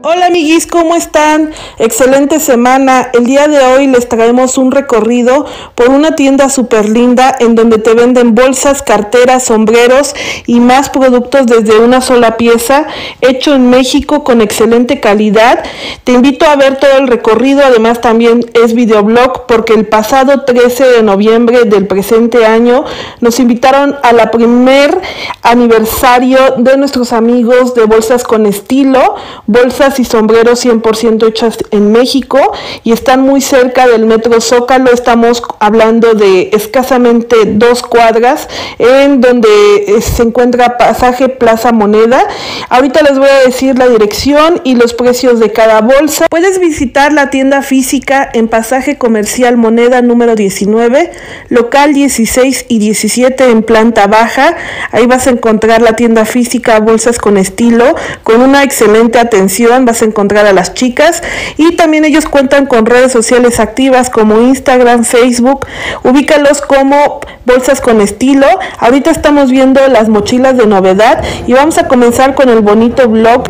Hola amiguis, ¿cómo están? Excelente semana. El día de hoy les traemos un recorrido por una tienda súper linda en donde te venden bolsas, carteras, sombreros y más productos desde una sola pieza, hecho en México con excelente calidad. Te invito a ver todo el recorrido, además también es videoblog porque el pasado 13 de noviembre del presente año nos invitaron a la primer aniversario de nuestros amigos de Bolsas con Estilo, bolsas y sombreros 100% hechas en México y están muy cerca del Metro Zócalo. Estamos hablando de escasamente 2 cuadras en donde se encuentra Pasaje Plaza Moneda. Ahorita les voy a decir la dirección y los precios de cada bolsa. Puedes visitar la tienda física en Pasaje Comercial Moneda número 19, local 16 y 17 en planta baja. Ahí vas a encontrar la tienda física Bolsas con Estilo con una excelente atención. Vas a encontrar a las chicas y también ellos cuentan con redes sociales activas como Instagram, Facebook. Ubícalos como Bolsas con Estilo. Ahorita estamos viendo las mochilas de novedad y vamos a comenzar con el bonito vlog.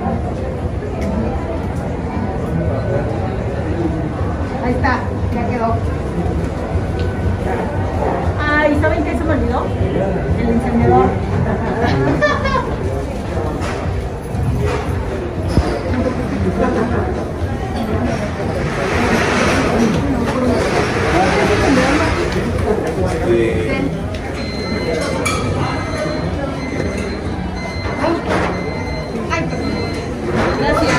Ahí está, ya quedó. Ay, ¿saben qué se me olvidó? El encendedor. Gracias.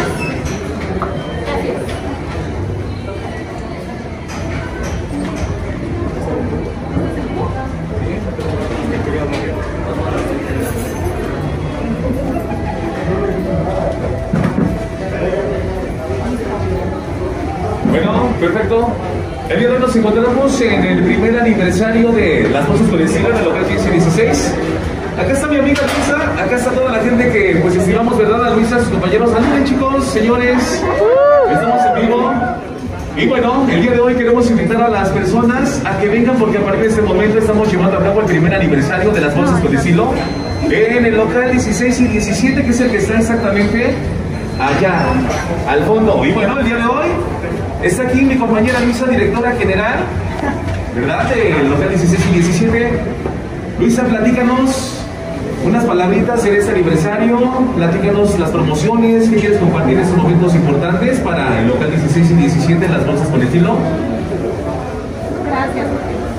Bueno, perfecto. El día de hoy nos encontramos en el primer aniversario de las Bolsas con Estilo en el local 15 y 16. Acá está mi amiga Luisa, acá está toda la gente que pues estimamos, ¿verdad? A Luisa, sus compañeros. Saluden, chicos, señores. Estamos en vivo. Y bueno, el día de hoy queremos invitar a las personas a que vengan porque a partir de este momento estamos llevando a cabo el primer aniversario de las Bolsas con Estilo en el local 16 y 17, que es el que está exactamente allá, al fondo. Y bueno, el día de hoy está aquí mi compañera Luisa, directora general, ¿verdad? Del local 16 y 17. Luisa, platícanos unas palabritas en este aniversario, platícanos las promociones, ¿qué quieres compartir en estos momentos importantes para el local 16 y 17 en las Bolsas con Estilo? Gracias.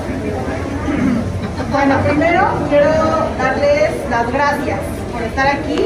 Bueno, primero quiero darles las gracias por estar aquí,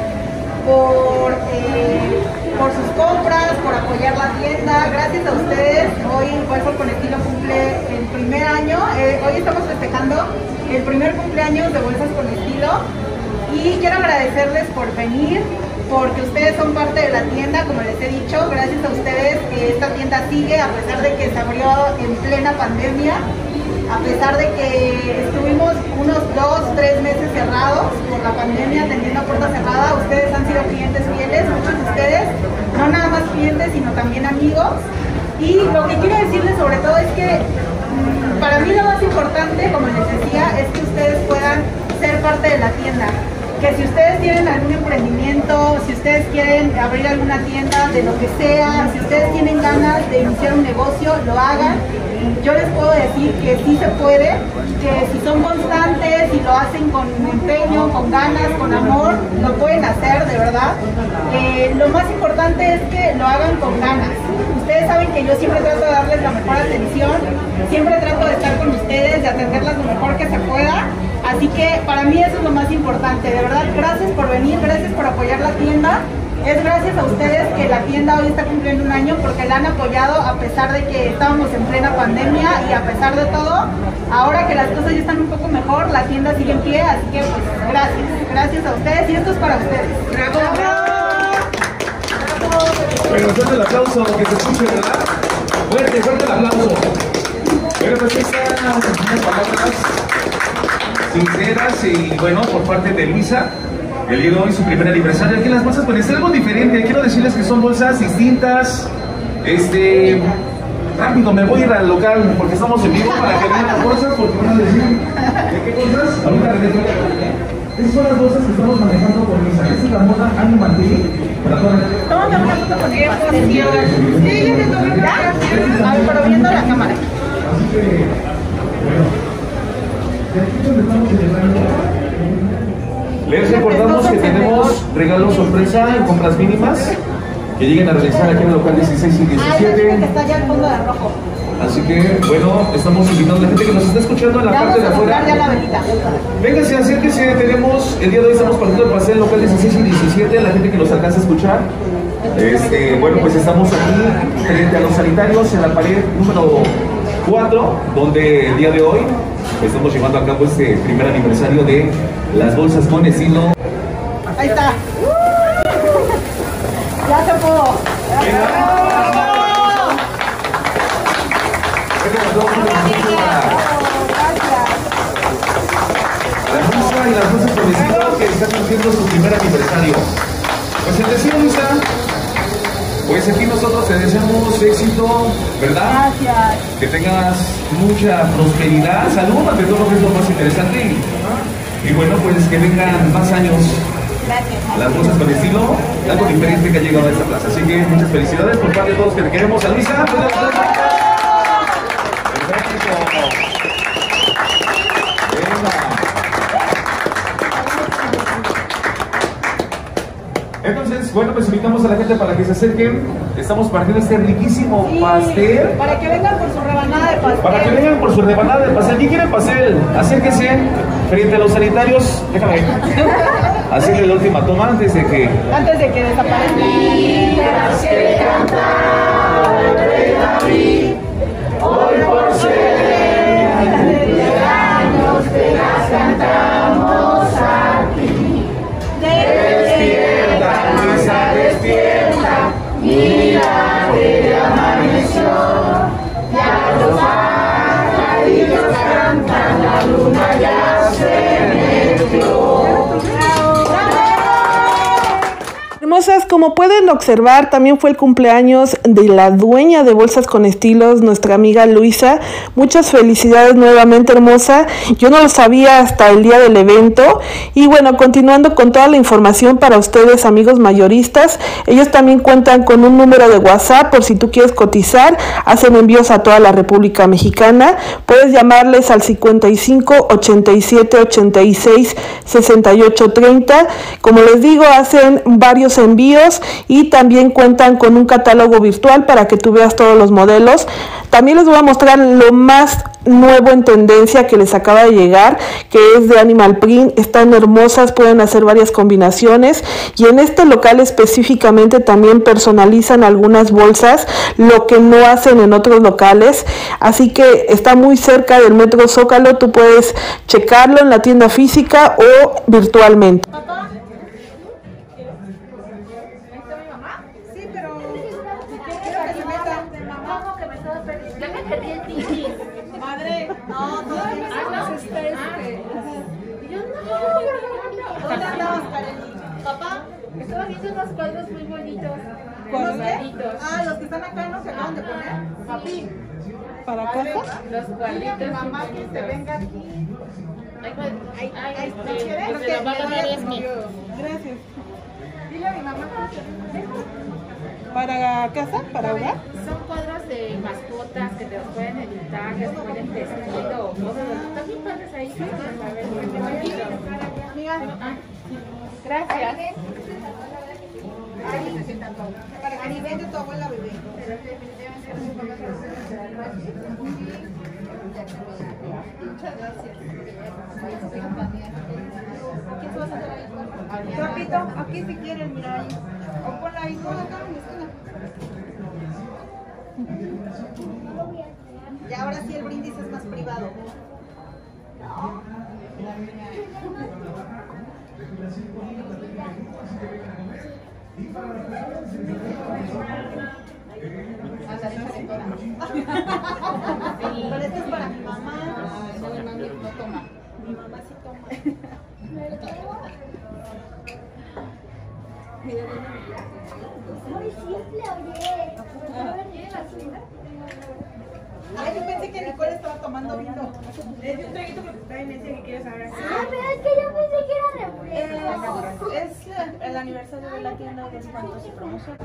por sus compras, por apoyar la tienda. Gracias a ustedes, hoy Bolsas con Estilo cumple el primer año. Hoy estamos festejando el primer cumpleaños de Bolsas con Estilo y quiero agradecerles por venir, porque ustedes son parte de la tienda, como les he dicho. Gracias a ustedes esta tienda sigue, a pesar de que se abrió en plena pandemia, a pesar de que estuvimos unos 2-3 meses cerrados por la pandemia, teniendo puerta cerrada. Ustedes han sido clientes fieles, muchos de ustedes, no nada más clientes, sino también amigos. Y lo que quiero decirles sobre todo es que para mí lo más importante, como les decía, es que ustedes puedan ser parte de la tienda. Que si ustedes tienen algún emprendimiento, si ustedes quieren abrir alguna tienda de lo que sea, si ustedes tienen ganas de iniciar un negocio, lo hagan. Yo les puedo decir que sí se puede, que si son constantes y lo hacen con empeño, con ganas, con amor, lo pueden hacer, de verdad. Lo más importante es que lo hagan con ganas. Ustedes saben que yo siempre trato de darles la mejor atención, siempre trato de estar con ustedes, de atenderlas lo mejor que se pueda. Así que para mí eso es lo más importante. De verdad, gracias por venir, gracias por apoyar la tienda. Es gracias a ustedes que la tienda hoy está cumpliendo un año, porque la han apoyado a pesar de que estábamos en plena pandemia y a pesar de todo. Ahora que las cosas ya están un poco mejor, la tienda sigue en pie, así que pues gracias a ustedes y esto es para ustedes. ¡Bravo! ¡Bravo! Bueno, fuerte el aplauso, que se escuche, ¿verdad? Fuerte el aplauso. Bueno, pues estas unas palabras sinceras y bueno, por parte de Luisa. El día de hoy su primer aniversario aquí en las Bolsas con Estilo, algo diferente. Quiero decirles que son bolsas distintas. Rápido, me voy a ir al local porque estamos en vivo para que vean las bolsas, porque van a decir, ¿de qué bolsas? Ahorita regreso. esas son las bolsas que estamos manejando por Luisa. Esta es la moda Animal Tea. Tómame una foto con ella. Sí, yo te tomo una. A ver, pero viendo la cámara. Así que, bueno, de aquí donde estamos celebrando. Les recordamos que tenemos regalos sorpresa en compras mínimas que lleguen a realizar aquí en el local 16 y 17. Que está allá al fondo de rojo. Así que, bueno, estamos invitando a la gente que nos está escuchando en la parte de afuera. Ya la velita. Véngase, acérquese, tenemos, el día de hoy estamos partiendo el paseo en local 16 y 17, la gente que nos alcanza a escuchar. Bueno, pues estamos aquí frente a los sanitarios en la pared número 4, donde el día de hoy estamos llevando a cabo este primer aniversario de las bolsas con estilo. Ahí está. Ya se pudo. Y las bolsas con estilo que están haciendo su primer aniversario. Pues el deseo, Luisa, pues aquí nosotros te deseamos éxito, ¿verdad? Gracias. Que tengas mucha prosperidad, salud, ante todo, que es lo más interesante. Y bueno, pues que vengan más años. Gracias. Las bolsas con estilo, algo diferente que ha llegado a esta plaza. Así que muchas felicidades por parte de todos que te queremos. A Luisa, entonces, bueno, pues invitamos a la gente para que se acerquen. Estamos partiendo este riquísimo pastel. Para que vengan por su rebanada de pastel. Para que vengan por su rebanada de pastel. ¿Quién quiere pastel? Acérquese frente a los sanitarios. Déjame hacerle la última toma antes de que desaparezca. Hoy por ser años te las cantamos a ti. Despierta, Luisa, despierta, mira que ya amaneció. Ya los pajarillos cantan, la luna ya se metió. Hermosas, como pueden observar, también fue el cumpleaños de la dueña de Bolsas con Estilos, nuestra amiga Luisa. Muchas felicidades nuevamente, hermosa. Yo no lo sabía hasta el día del evento. Y bueno, continuando con toda la información para ustedes, amigos mayoristas, ellos también cuentan con un número de WhatsApp por si tú quieres cotizar. Hacen envíos a toda la República Mexicana. Puedes llamarles al 55 87 86 68 30. Como les digo, hacen varios envíos y también cuentan con un catálogo virtual para que tú veas todos los modelos. También les voy a mostrar lo más nuevo en tendencia que les acaba de llegar, que es de Animal Print. Están hermosas, pueden hacer varias combinaciones, y en este local específicamente también personalizan algunas bolsas, lo que no hacen en otros locales. Así que está muy cerca del Metro Zócalo, tú puedes checarlo en la tienda física o virtualmente. Madre, no, todavía no está Yo no. ¿Dónde andabas, Karen? Papá, Estaba viendo unos cuadros muy bonitos. ¿los qué? Cuadraditos. Ah, los que están acá no se acaban de poner. Papi, ¿Para casa? Los dile a mi cuadritos. mamá que se venga aquí. Pues se lo va a ganar Esmi. Gracias. Dile a mi mamá que se venga. ¿Para casa? ¿Para hogar? Son cuadros de mascotas que te los pueden editar, les pueden vestir o cosas. También padres ahí. A ver, Amiga, gracias. Ari, vente tu abuela, bebé. Muchas gracias. ¿Qué tú vas a hacer ahí? Trapito, aquí si quieres, mira ahí. O ponla ahí, ponla acá en la esquina. Y ahora sí el brindis es más privado. Pero esto es para mi mamá. No, mami no toma. Mi mamá sí toma. Muy simple, oye. Ay, yo pensé que Nicole estaba tomando vino. Es un traguito porque está en ese que quieres saber. Ah, pero es que yo pensé que era Es el aniversario de la tienda y descuentos y promoción.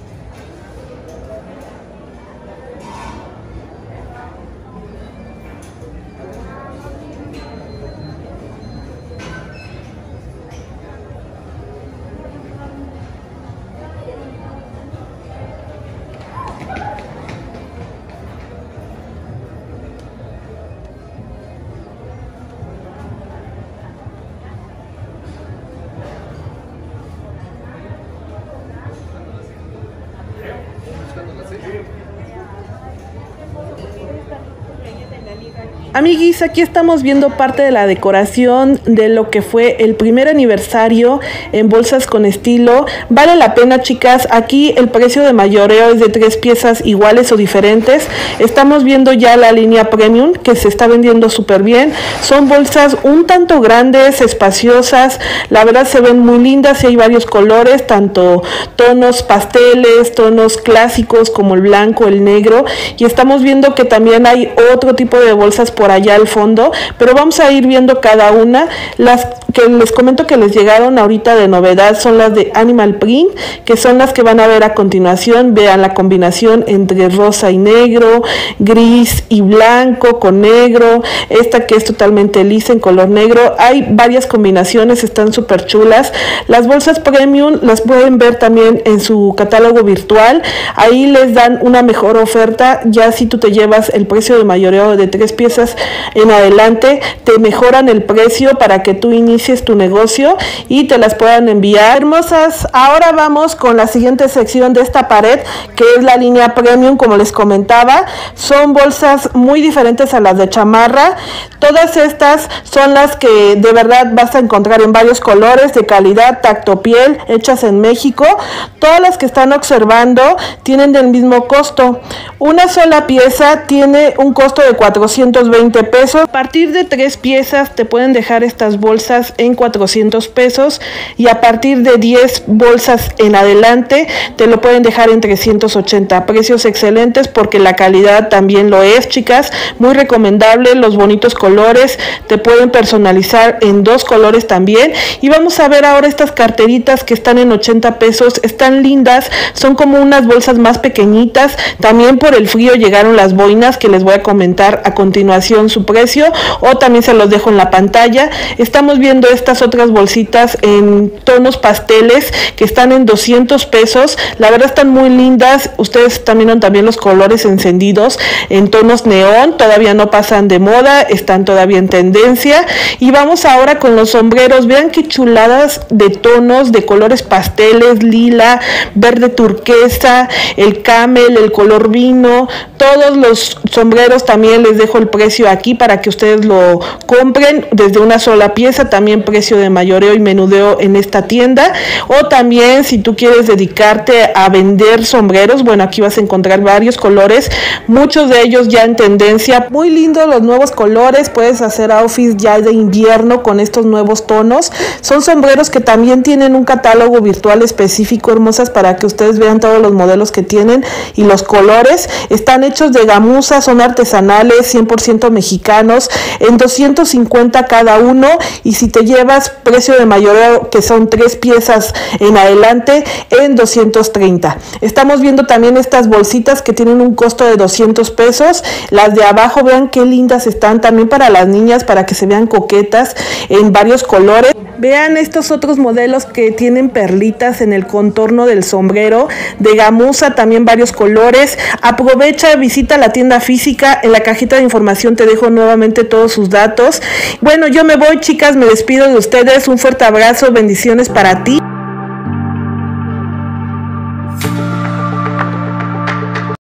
Amiguis, aquí estamos viendo parte de la decoración de lo que fue el primer aniversario en Bolsas con Estilo. Vale la pena, chicas. Aquí el precio de mayoreo es de 3 piezas iguales o diferentes. Estamos viendo ya la línea Premium, que se está vendiendo súper bien. Son bolsas un tanto grandes, espaciosas. La verdad se ven muy lindas y hay varios colores, tanto tonos pasteles, tonos clásicos como el blanco, el negro. Y estamos viendo que también hay otro tipo de bolsas por allá al fondo, pero vamos a ir viendo cada una. Las que les comento que les llegaron ahorita de novedad son las de Animal Print, que son las que van a ver a continuación. Vean la combinación entre rosa y negro, gris y blanco con negro, esta que es totalmente lisa en color negro. Hay varias combinaciones, están súper chulas. Las bolsas Premium las pueden ver también en su catálogo virtual. Ahí les dan una mejor oferta. Ya si tú te llevas el precio de mayoreo de 3 piezas en adelante, te mejoran el precio para que tú inicies tu negocio y te las puedan enviar. Hermosas, ahora vamos con la siguiente sección de esta pared, que es la línea Premium. Como les comentaba, son bolsas muy diferentes a las de chamarra. Todas estas son las que de verdad vas a encontrar en varios colores, de calidad, tacto piel, hechas en México. Todas las que están observando tienen del mismo costo. Una sola pieza tiene un costo de 420 pesos. A partir de 3 piezas te pueden dejar estas bolsas en 400 pesos y a partir de 10 bolsas en adelante te lo pueden dejar en 380. Precios excelentes porque la calidad también lo es, chicas. Muy recomendable, los bonitos colores, te pueden personalizar en 2 colores también. Y vamos a ver ahora estas carteritas que están en 80 pesos. Están lindas, son como unas bolsas más pequeñitas. También por el frío llegaron las boinas, que les voy a comentar a continuación su precio, o también se los dejo en la pantalla. Estamos viendo estas otras bolsitas en tonos pasteles que están en 200 pesos. La verdad están muy lindas. Ustedes también ven también los colores encendidos en tonos neón, todavía no pasan de moda, están todavía en tendencia. Y vamos ahora con los sombreros. Vean qué chuladas de tonos, de colores pasteles, lila, verde turquesa, el camel, el color vino. Todos los sombreros también les dejo el precio aquí para que ustedes lo compren desde una sola pieza. También precio de mayoreo y menudeo en esta tienda. O también si tú quieres dedicarte a vender sombreros, bueno, aquí vas a encontrar varios colores, muchos de ellos ya en tendencia. Muy lindos los nuevos colores. Puedes hacer outfits ya de invierno con estos nuevos tonos. Son sombreros que también tienen un catálogo virtual específico, hermosas, para que ustedes vean todos los modelos que tienen y los colores. Están hechos de gamuza, son artesanales, 100% mexicanos, en 250 cada uno. Y si te llevas precio de mayoreo, que son 3 piezas en adelante, en 230. Estamos viendo también estas bolsitas que tienen un costo de 200 pesos. Las de abajo, vean qué lindas están, también para las niñas, para que se vean coquetas, en varios colores. Vean estos otros modelos que tienen perlitas en el contorno del sombrero, de gamuza, también varios colores. Aprovecha, visita la tienda física. En la cajita de información te dejo nuevamente todos sus datos. Bueno, yo me voy, chicas, me despido de ustedes. Un fuerte abrazo, bendiciones para ti.